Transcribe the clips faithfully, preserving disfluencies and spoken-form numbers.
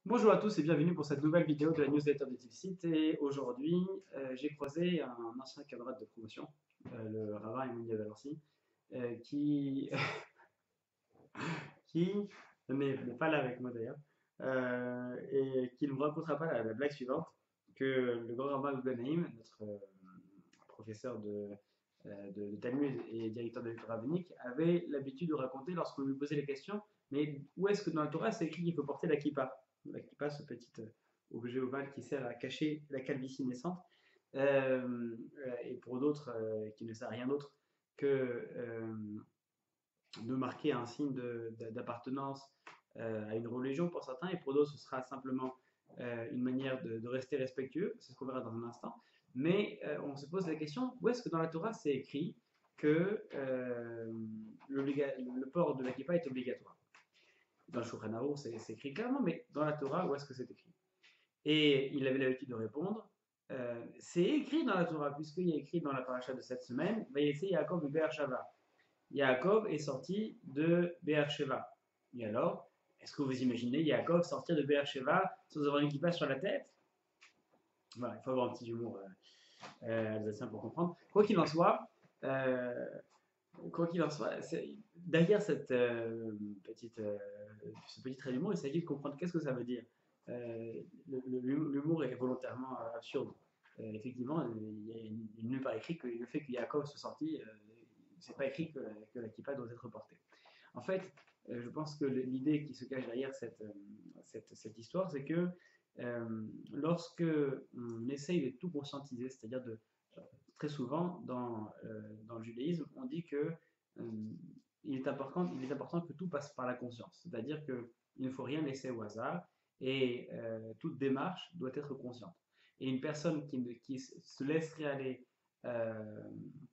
Bonjour à tous et bienvenue pour cette nouvelle vidéo de la newsletter de Dixit. Et aujourd'hui, euh, j'ai croisé un ancien camarade de promotion, euh, le rabbin Emmanuel Valency, euh, qui, qui n'est n'est pas là avec moi d'ailleurs, euh, et qui ne me racontera pas la, la blague suivante que le grand rabbin Guggenheim, notre euh, professeur de, euh, de, de Talmud et directeur de l'école rabbinique, avait l'habitude de raconter lorsqu'on lui posait les questions, mais où est-ce que dans la Torah c'est écrit qu'il faut porter la kippa? La kippa, ce petit euh, objet ovale qui sert à cacher la calvitie naissante, euh, et pour d'autres euh, qui ne sert à rien d'autre que euh, de marquer un signe d'appartenance euh, à une religion pour certains, et pour d'autres ce sera simplement euh, une manière de, de rester respectueux, c'est ce qu'on verra dans un instant. Mais euh, on se pose la question, où est-ce que dans la Torah c'est écrit que euh, le port de la kippa est obligatoire? Dans le Shulchan Arour, c'est écrit clairement, mais dans la Torah, où est-ce que c'est écrit? Et il avait l'habitude de répondre, euh, c'est écrit dans la Torah, puisqu'il y a écrit dans la paracha de cette semaine, Vayetze Yaakov Be'er Shava. Yaakov est sorti de Beersheba. Et alors, est-ce que vous imaginez Yaakov sortir de Beersheba sans avoir une kippa sur la tête? Voilà, il faut avoir un petit humour euh, euh, alsacien pour comprendre. Quoi qu'il en soit, euh, quoi qu'il en soit, derrière cette euh, petite, euh, ce petit trait d'humour, il s'agit de comprendre qu'est-ce que ça veut dire. Euh, L'humour est volontairement euh, absurde. Euh, effectivement, il n'est nulle part écrit que le fait que Yaakov soit sorti, euh, c'est pas écrit que, que la kippa doit être portée. En fait, euh, je pense que l'idée qui se cache derrière cette, euh, cette, cette histoire, c'est que euh, lorsque on essaye de tout conscientiser, c'est-à-dire de euh, très souvent dans, euh, dans le judaïsme, on dit que euh, il, est important, il est important que tout passe par la conscience, c'est-à-dire qu'il ne faut rien laisser au hasard et euh, toute démarche doit être consciente. Et une personne qui, ne, qui se laisserait aller euh,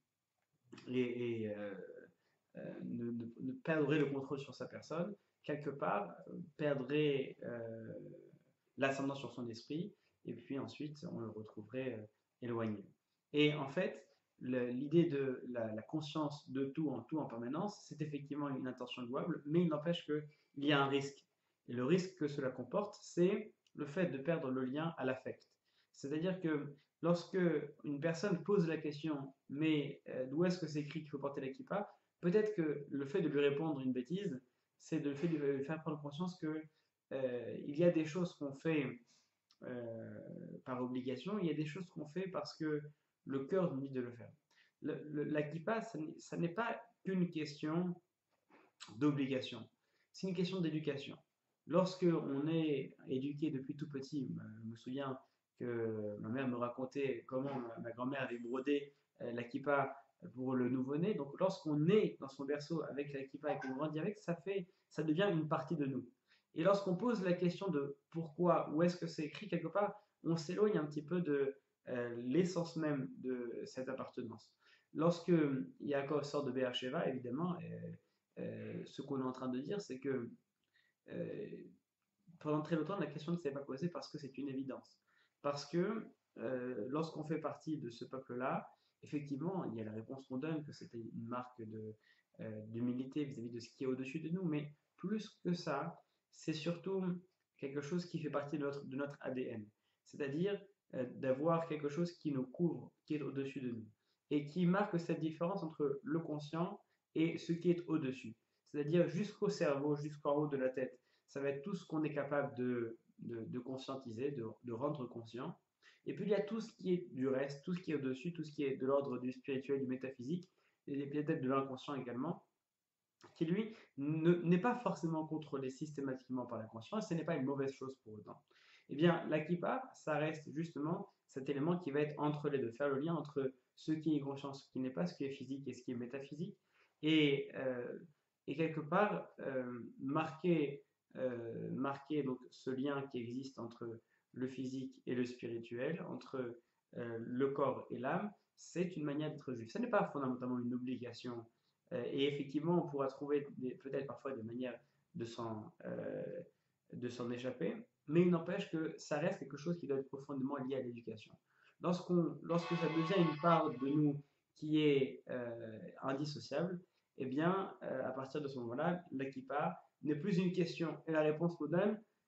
et, et euh, euh, ne, ne, ne, perdrait le contrôle sur sa personne, quelque part, euh, perdrait euh, l'ascendant sur son esprit, et puis ensuite, on le retrouverait euh, éloigné. Et en fait, l'idée de la, la, conscience de tout en tout en permanence, c'est effectivement une intention louable, mais il n'empêche qu'il y a un risque. Et le risque que cela comporte, c'est le fait de perdre le lien à l'affect. C'est-à-dire que lorsque une personne pose la question, mais euh, d'où est-ce que c'est écrit qu'il faut porter la kippa, peut-être que le fait de lui répondre une bêtise, c'est le fait de lui faire prendre conscience que euh, il y a des choses qu'on fait euh, par obligation, il y a des choses qu'on fait parce que le cœur nous dit de le faire. Le, le, la kippa, ça n'est pas qu'une question d'obligation, c'est une question d'éducation. Lorsque on est éduqué depuis tout petit, je me souviens que ma mère me racontait comment ma, ma grand-mère avait brodé euh, la kippa pour le nouveau-né. Donc lorsqu'on est dans son berceau avec la kippa et qu'on grandit avec, ça fait, ça devient une partie de nous. Et lorsqu'on pose la question de pourquoi, où est-ce que c'est écrit quelque part, on s'éloigne un petit peu de euh, l'essence même de cette appartenance. Lorsque Yaakov sort de Beersheba, évidemment, euh, euh, ce qu'on est en train de dire, c'est que euh, pendant très longtemps, la question ne s'est pas posée parce que c'est une évidence. Parce que euh, lorsqu'on fait partie de ce peuple-là, effectivement, il y a la réponse qu'on donne, que c'était une marque de, euh, d'humilité vis-à-vis de ce qui est au-dessus de nous, mais plus que ça, c'est surtout quelque chose qui fait partie de notre, de notre A D N. C'est-à-dire euh, d'avoir quelque chose qui nous couvre, qui est au-dessus de nous, et qui marque cette différence entre le conscient et ce qui est au-dessus. C'est-à-dire jusqu'au cerveau, jusqu'en haut de la tête, ça va être tout ce qu'on est capable de, de, de conscientiser, de, de, rendre conscient. Et puis il y a tout ce qui est du reste, tout ce qui est au-dessus, tout ce qui est de l'ordre du spirituel, du métaphysique, et peut-être de l'inconscient également, qui lui n'est pas forcément contrôlé systématiquement par la conscience, ce n'est pas une mauvaise chose pour autant. Eh bien, la kippa, ça reste justement cet élément qui va être entre les deux, faire le lien entre ce qui est conscient, ce qui n'est pas, ce qui est physique et ce qui est métaphysique, et, euh, et quelque part euh, marquer, euh, marquer donc ce lien qui existe entre le physique et le spirituel, entre euh, le corps et l'âme, c'est une manière d'être juif. Ce n'est pas fondamentalement une obligation euh, et effectivement, on pourra trouver peut-être parfois des manières de s'en euh, de s'en échapper, mais il n'empêche que ça reste quelque chose qui doit être profondément lié à l'éducation. Lorsqu'on, lorsque ça devient une part de nous qui est euh, indissociable, eh bien, euh, à partir de ce moment-là, la kippa n'est plus une question et la réponse qu'on donne,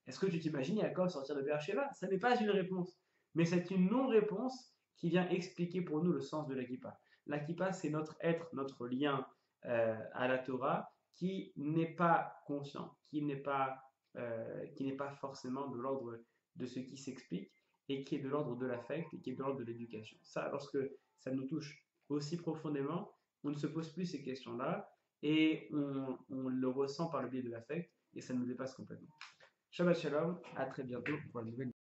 Est-ce que tu t'imagines Yaakov sortir de Beersheba? Ça n'est pas une réponse, mais c'est une non-réponse qui vient expliquer pour nous le sens de la kippa. La kippa, c'est notre être, notre lien euh, à la Torah qui n'est pas conscient, qui n'est pas, euh, qui n'est pas forcément de l'ordre de ce qui s'explique et qui est de l'ordre de l'affect et qui est de l'ordre de l'éducation. Ça, lorsque ça nous touche aussi profondément, on ne se pose plus ces questions-là et on, on le ressent par le biais de l'affect et ça nous dépasse complètement. Shabbat Shalom, à très bientôt pour la nouvelle